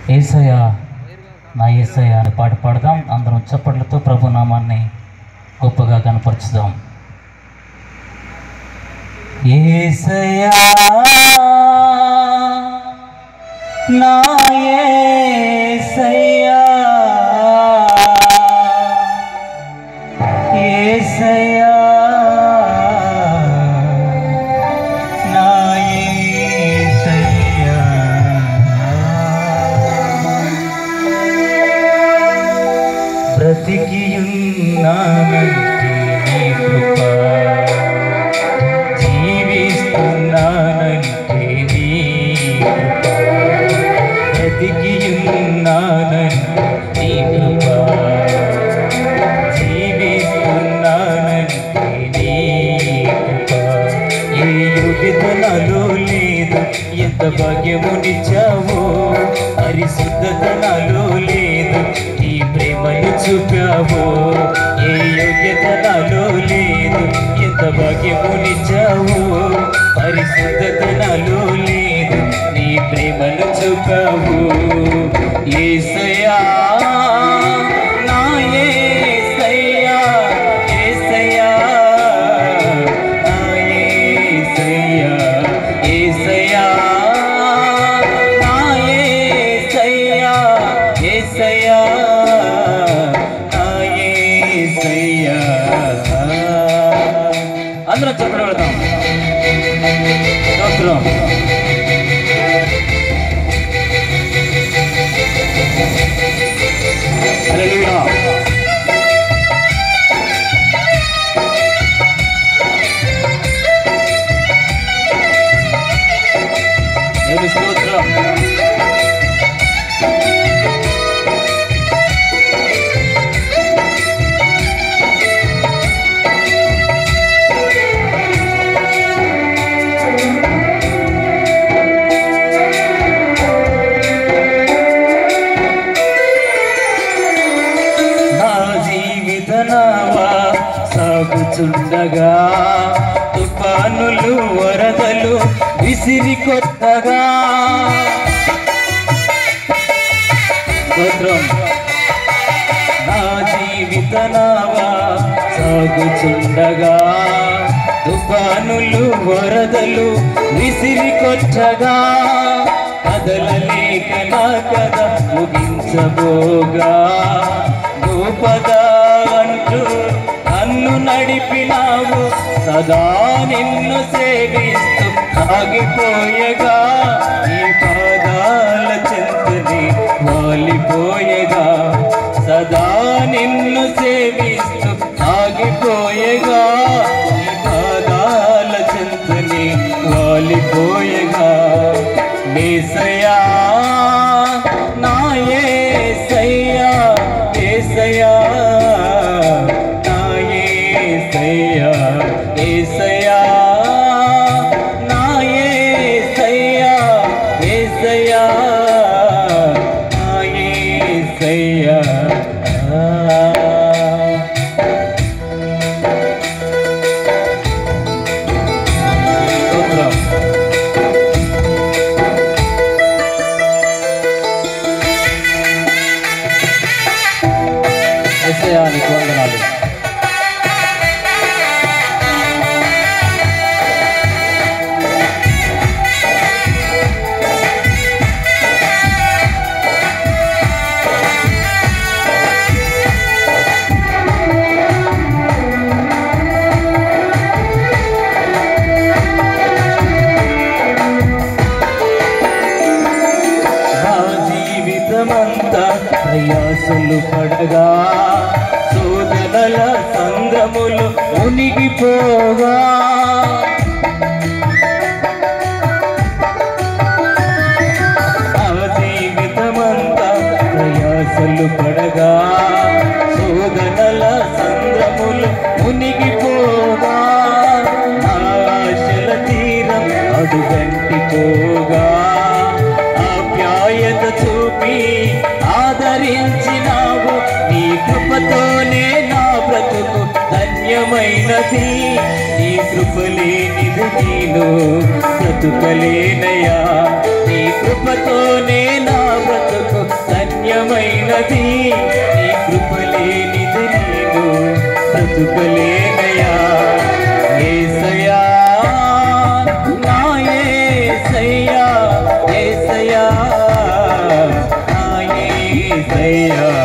యేసయ్యా నా యేసయ్యా అని పాట పాడదాం. అందరం చప్పట్లతో ప్రభు నామాన్ని గొప్పగా కనపరుచుదాం. యేసయ్యా నా యేసయ్యా, యేసయ్యా నా యేసయ్యా, బ్రతికియున్నానంటే నీ కృప, జీవిస్తున్నానంటే నీ కృప, బ్రతికియున్నానంటే నీ కృప, జీవిస్తున్నానంటే నీ కృప. ఏ యోగ్యతనాలో లేదు, ఎంత భాగ్యమునిచ్చావో, పరిశుద్ధతనాలో లేదు, నీ ప్రేమను చూపావో. ఏ యోగ్యతనాలో లేదు, ఎంత భాగ్యమునిచ్చావో, పరిశుద్ధతనాలో లేదు, నీ ప్రేమను చూపావు. యేసయ్యా నా యేసయ్యా, యేసయ్యా నా యేసయ్యా, యేసయ్యా నా యేసయ్యా, యేసయ్యా నా యేసయ్యా. అందరం చెప్పడం పెడతాం. స్తోత్రం. హల్లెలూయా. దేవుని స్తోత్రం. సాగుచుండగా తుఫానులు వరదలు విసిరి కొత్తగా, నా జీవిత నావా సాగుచుండగా తుఫానులు వరదలు విసిరి కొట్టగా, కదలలేక నా కథ ముగించబోగా, గోపదా అంటూ నన్ను నడిపినావు, సదా నిన్ను సేవిస్తూ సాగిపోయగా, నీ పాదాల చెంతని వాలిపోయగా, సదా నిన్ను సేవిస్తూ సాగిపోయగా, నీ పాదాల చెంతని వాలిపోయగా. యేసయ్యా నా యేసయ్యా, యేసయ్యా నా యేసయ్యా, యేసయ్యా నా యేసయ్యా, యేసయ్యా నా యేసయ్యా. యేసయ్యా నీకు వందనాలు. ప్రయాసలు పడగా శోధనల సంద్రములు మునిగిపోగా, ఆ జీవితమంతా ప్రయాసలు పడగా శోధనల సంద్రములు మునిగిపోగా, ఆశల తీరం అడుగంటిపోగా, ఆప్యాయత చూపి ఆదరించినావు, నీ కృపతోనే నా బ్రతుకు ధన్యమైనది, నీ కృపలేనిది నేను బ్రతుకలేనయా, నీ కృపతోనే నా బ్రతుకు లేనిది నీ కృప లేనిది నేను బ్రతుకలేనయా యేసయ్యా నా యేసయ్యా యేసయ్యా నా యేసయ్యా